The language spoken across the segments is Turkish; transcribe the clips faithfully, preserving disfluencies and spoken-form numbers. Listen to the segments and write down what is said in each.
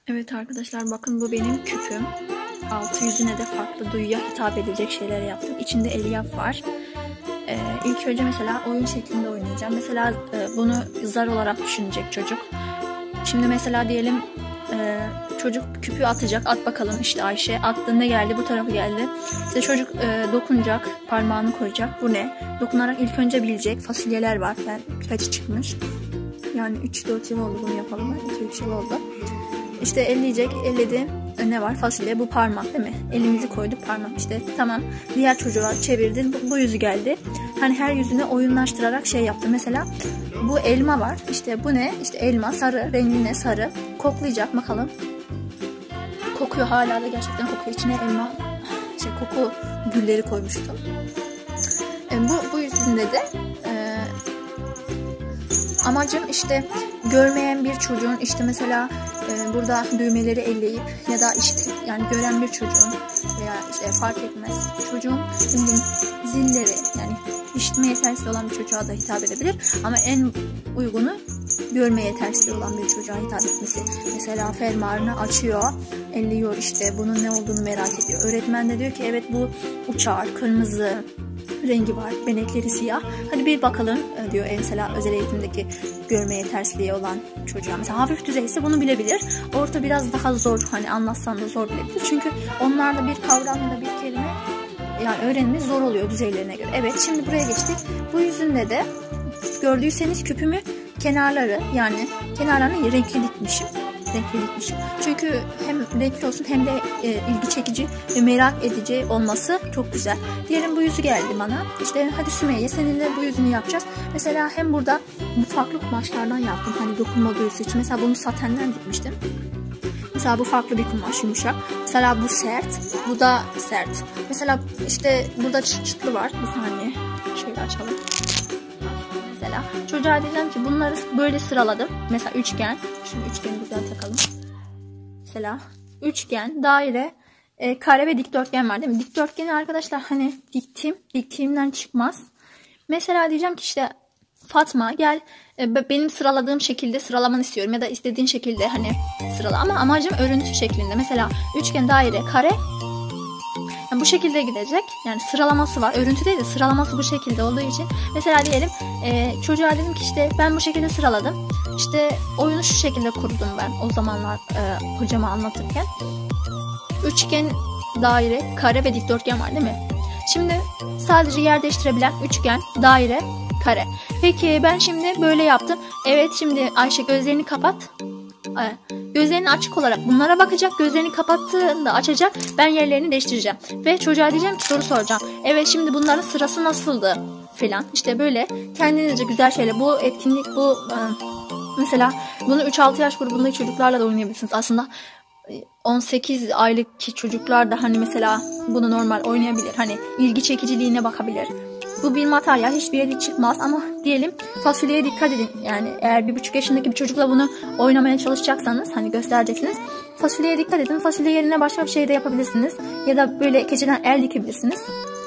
Evet arkadaşlar, bakın bu benim küpüm. Altı yüzüne de farklı duyuya hitap edecek şeyler yaptım. İçinde elyaf var. Ee, ilk önce mesela oyun şeklinde oynayacağım. Mesela e, bunu zar olarak düşünecek çocuk. Şimdi mesela diyelim e, çocuk küpü atacak. At bakalım, işte Ayşe attı, ne geldi, bu tarafı geldi. İşte çocuk e, dokunacak, parmağını koyacak. Bu ne? Dokunarak ilk önce bilecek. Fasulyeler var. Ben kaçı çıkmış? Yani üç dört yıl oldu bunu yapalım. iki üç yıl oldu. İşte elleyecek, elledi. Ne var? Fasulye, bu parmak değil mi? Elimizi koyduk, parmak işte. Tamam. Diğer çocuğa çevirdin. Bu, bu yüzü geldi. Hani her yüzüne oyunlaştırarak şey yaptı. Mesela bu elma var. İşte bu ne? İşte elma sarı. Rengi ne? Sarı. Koklayacak bakalım. Kokuyor, hala da gerçekten kokuyor. İçine elma şey koku gülleri koymuştum. E, bu, bu yüzünde de e, amacım işte görmeyen bir çocuğun işte mesela e, burada düğmeleri elleyip ya da işte yani gören bir çocuğun veya işte fark etmez çocuğun zilleri, yani işitme yetersiz olan bir çocuğa da hitap edebilir ama en uygunu görme yetersizliği olan bir çocuğa hitap etmesi. Mesela fermuarını açıyor, elliyor, işte bunun ne olduğunu merak ediyor. Öğretmen de diyor ki evet bu uçar, kırmızı rengi var, benekleri siyah. Hadi bir bakalım diyor mesela özel eğitimdeki görme yetersizliği olan çocuğa. Mesela hafif düzeyse bunu bilebilir. Orta biraz daha zor, hani anlatsan da zor bilebilir. Çünkü onlarda bir kavram ya da bir kelime yani öğrenimi zor oluyor düzeylerine göre. Evet, şimdi buraya geçtik. Bu yüzünde de gördüyseniz küpümü kenarları, yani kenarlarını renkli dikmişim. Renkli dikmişim. Çünkü hem renkli olsun hem de e, ilgi çekici ve merak edici olması çok güzel. Diyelim bu yüzü geldi bana. İşte hadi Sümeyye seninle bu yüzünü yapacağız. Mesela hem burada bu farklı kumaşlardan yaptım. Hani dokunma duyusu için. Mesela bunu satenden dikmiştim. Mesela bu farklı bir kumaş, yumuşak. Mesela bu sert, bu da sert. Mesela işte burada çıt çıtlı var. Bir saniye şöyle açalım. Mesela çocuğa diyeceğim ki bunları böyle sıraladım. Mesela üçgen. Şimdi üçgeni güzel takalım. Mesela üçgen, daire, e, kare ve dikdörtgen var değil mi? Dikdörtgeni arkadaşlar hani diktim, diktiğimden çıkmaz. Mesela diyeceğim ki işte Fatma gel e, benim sıraladığım şekilde sıralamanı istiyorum ya da istediğin şekilde hani sırala, ama amacım örüntü şeklinde. Mesela üçgen, daire, kare yani bu şekilde gidecek. Yani sıralaması var. Örüntü değil de sıralaması bu şekilde olduğu için. Mesela diyelim e, çocuğa dedim ki işte ben bu şekilde sıraladım. İşte oyunu şu şekilde kurdum ben o zamanlar e, hocama anlatırken. Üçgen, daire, kare ve dikdörtgen var değil mi? Şimdi sadece yer değiştirebilen üçgen, daire, kare. Peki ben şimdi böyle yaptım. Evet, şimdi Ayşe gözlerini kapat. Gözlerini açık olarak bunlara bakacak. Gözlerini kapattığında açacak. Ben yerlerini değiştireceğim. Ve çocuğa diyeceğim ki soru soracağım. Evet, şimdi bunların sırası nasıldı? Falan. İşte böyle kendinizce güzel şeyler. Bu etkinlik bu mesela bunu üç altı yaş grubundaki çocuklarla da oynayabilirsiniz. Aslında on sekiz aylık çocuklar da hani mesela bunu normal oynayabilir. Hani ilgi çekiciliğine bakabilir. Bu bir materyal, hiçbir yere çıkmaz ama diyelim fasulyeye dikkat edin. Yani eğer bir buçuk yaşındaki bir çocukla bunu oynamaya çalışacaksanız, hani göstereceksiniz. Fasulyeye dikkat edin. Fasulye yerine başka bir şey de yapabilirsiniz. Ya da böyle keçeden el dikebilirsiniz.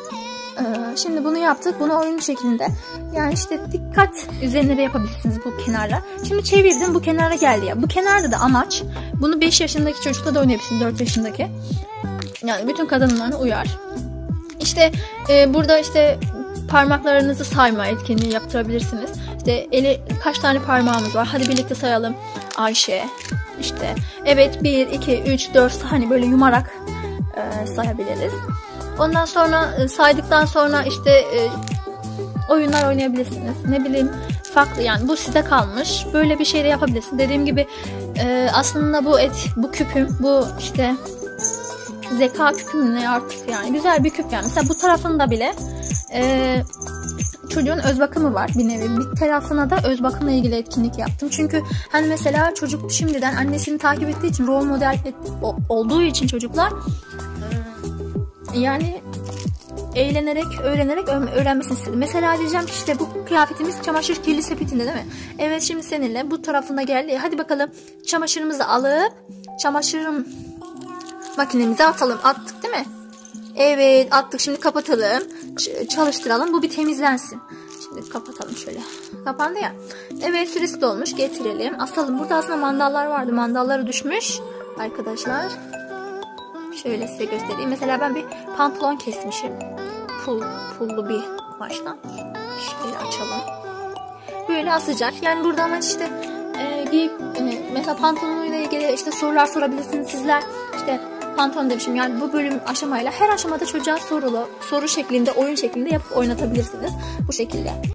Ee, şimdi bunu yaptık. Bunu oyun şeklinde. Yani işte dikkat üzerine de yapabilirsiniz bu kenarla. Şimdi çevirdim, bu kenara geldi ya. Bu kenarda da amaç, bunu beş yaşındaki çocukla da oynayabilirsiniz, dört yaşındaki. Yani bütün kadınlarına uyar. İşte e, burada işte parmaklarınızı sayma etkinliği yaptırabilirsiniz. İşte eli kaç tane parmağımız var? Hadi birlikte sayalım. Ayşe. İşte evet bir, iki, üç, dört, hani böyle yumarak e, sayabiliriz. Ondan sonra e, saydıktan sonra işte e, oyunlar oynayabilirsiniz. Ne bileyim farklı, yani bu size kalmış. Böyle bir şey de yapabilirsiniz. Dediğim gibi e, aslında bu et, bu küpüm, bu işte zeka küpüm ne artık, yani güzel bir küp yani. Mesela bu tarafında bile e, çocuğun öz bakımı var bir nevi. Bir tarafına da öz bakımla ilgili etkinlik yaptım. Çünkü hani mesela çocuk şimdiden annesini takip ettiği için, rol model et, olduğu için çocuklar e, yani eğlenerek, öğrenerek öğrenmesini istedim. Mesela diyeceğim ki işte bu kıyafetimiz çamaşır kirli sepetinde değil mi? Evet, şimdi seninle bu tarafına geldi. Hadi bakalım çamaşırımızı alıp çamaşırım makinemize atalım. Attık değil mi? Evet, attık. Şimdi kapatalım. Ç çalıştıralım. Bu bir temizlensin. Şimdi kapatalım şöyle. Kapandı ya. Evet, süresi dolmuş. Getirelim. Asalım. Burada aslında mandallar vardı. Mandalları düşmüş. arkadaşlar. Şöyle size göstereyim. Mesela ben bir pantolon kesmişim. Pul, pullu bir kumaştan. Şöyle açalım. Böyle asacak. Yani burada amaç işte e, giyip e, mesela pantolonuyla ilgili işte sorular sorabilirsiniz sizler. İşte pantolon demişim. Yani bu bölüm aşamayla her aşamada çocuğa sorulu, soru şeklinde, oyun şeklinde yapıp oynatabilirsiniz. Bu şekilde.